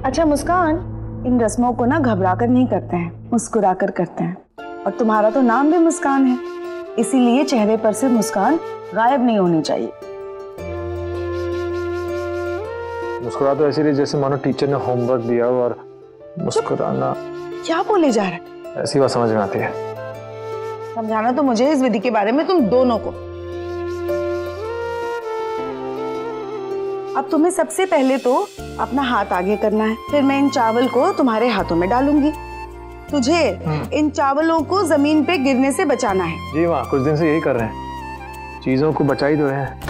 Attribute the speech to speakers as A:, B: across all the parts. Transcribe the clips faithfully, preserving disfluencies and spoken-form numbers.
A: अच्छा मुस्कान, इन रस्मों को ना घबरा कर नहीं करते हैं, मुस्कुरा कर करते हैं। और तुम्हारा तो नाम भी मुस्कान है, इसीलिए चेहरे पर से मुस्कान गायब नहीं होनी चाहिए।
B: मुस्कुरा तो ऐसे रही जैसे मानो टीचर ने होमवर्क दिया और मुस्कुराना।
A: क्या बोले जा रहे हैं?
B: ऐसी बात समझ में आती है।
A: समझाना तो मुझे इस विधि के बारे में तुम दोनों को। अब तुम्हें सबसे पहले तो अपना हाथ आगे करना है, फिर मैं इन चावल को तुम्हारे हाथों में डालूंगी। तुझे इन चावलों को जमीन पे गिरने से बचाना है।
B: जी माँ, कुछ दिन से यही कर रहे हैं, चीजों को बचा ही तो रहे हैं।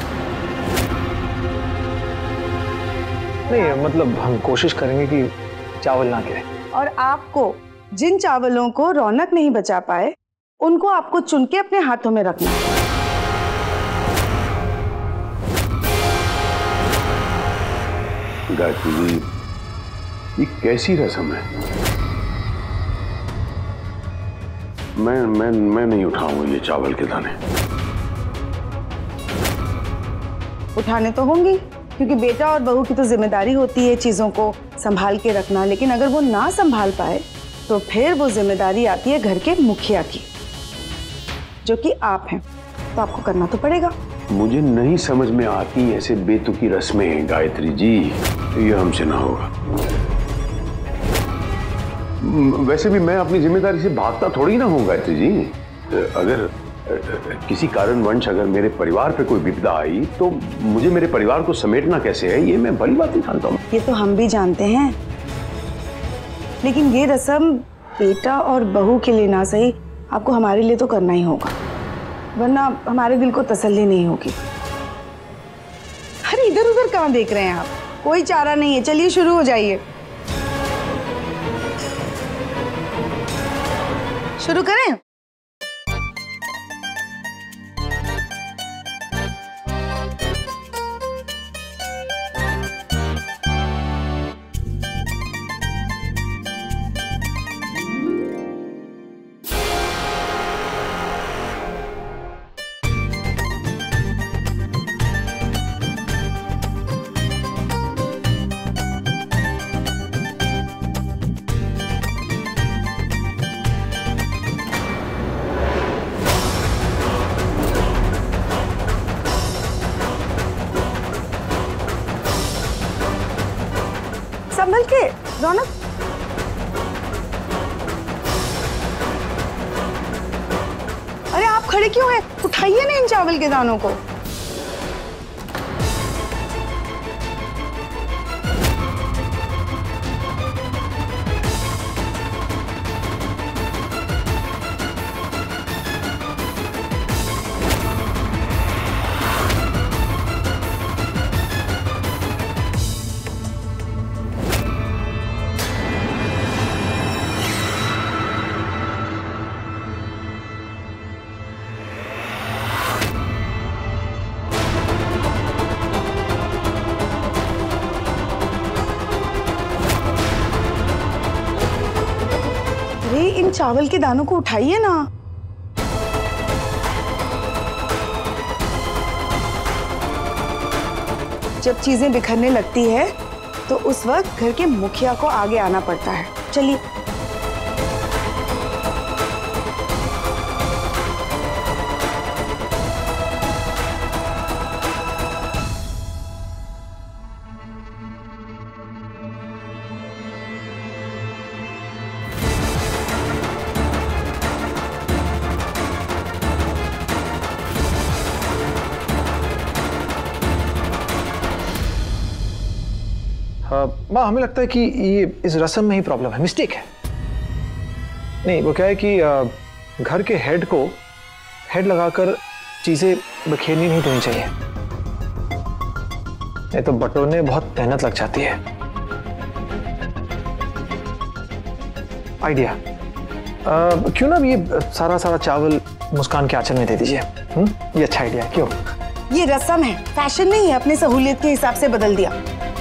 B: नहीं मतलब हम कोशिश करेंगे कि चावल ना गिरे।
A: और आपको जिन चावलों को रौनक नहीं बचा पाए उनको आपको चुन के अपने हाथों में रखना है।
C: गायत्री जी, ये कैसी रस्म है? मैं मैं मैं नहीं उठाऊंगा ये चावल के दाने।
A: उठाने तो होंगी, क्योंकि बेटा और बहू की तो जिम्मेदारी होती है चीजों को संभाल के रखना। लेकिन अगर वो ना संभाल पाए तो फिर वो जिम्मेदारी आती है घर के मुखिया की, जो कि आप हैं, तो आपको करना तो पड़ेगा।
C: मुझे नहीं समझ में आती ऐसे बेतुकी रस्में गायत्री जी, ये हमसे ना होगा। वैसे भी मैं अपनी जिम्मेदारी से भागता थोड़ी ना हूँ गायत्री जी। अगर किसी कारणवश अगर मेरे परिवार पे कोई विपदा आई तो मुझे मेरे परिवार को समेटना कैसे है, ये मैं भली बात जानता हूँ।
A: ये तो हम भी जानते हैं, लेकिन ये रस्म बेटा और बहू के लिए ना सही, आपको हमारे लिए तो करना ही होगा, वरना हमारे दिल को तसल्ली नहीं होगी। अरे इधर उधर कहाँ देख रहे हैं आप? कोई चारा नहीं है, चलिए शुरू हो जाइए। शुरू करें? संभल के रौनक। अरे आप खड़े क्यों हैं? उठाइए ना इन चावल के दानों को। इन चावल के दानों को उठाइए ना। जब चीजें बिखरने लगती है तो उस वक्त घर के मुखिया को आगे आना पड़ता है। चलिए।
B: माँ, हमें लगता है कि ये इस रस्म में ही प्रॉब्लम है, मिस्टेक है। नहीं, वो क्या है कि घर के हेड को हेड लगाकर चीजें बखेरनी नहीं देनी चाहिए, नहीं तो बटोरने बहुत मेहनत लग जाती है। आइडिया, क्यों ना ये सारा सारा चावल मुस्कान के आंचल में दे दीजिए। हम्म, ये अच्छा आइडिया है। क्यों?
A: ये रस्म है, फैशन नहीं है, अपनी सहूलियत के हिसाब से बदल दिया।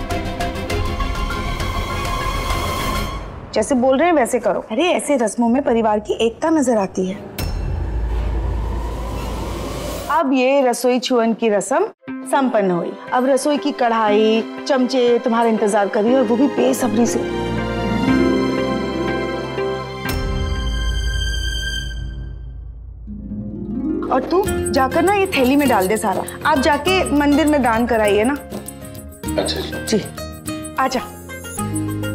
A: जैसे बोल रहे हैं वैसे करो। अरे ऐसे रस्मों में परिवार की एकता नजर आती है। अब ये रसोई छुअन की रस्म संपन्न हुई। अब रसोई की कढ़ाई चमचे तुम्हारा इंतजार कर रही है और वो भी बेसब्री से। और तू जाकर ना ये थैली में डाल दे सारा। आप जाके मंदिर में दान कराइए ना।
C: अच्छा
A: जी, आजा।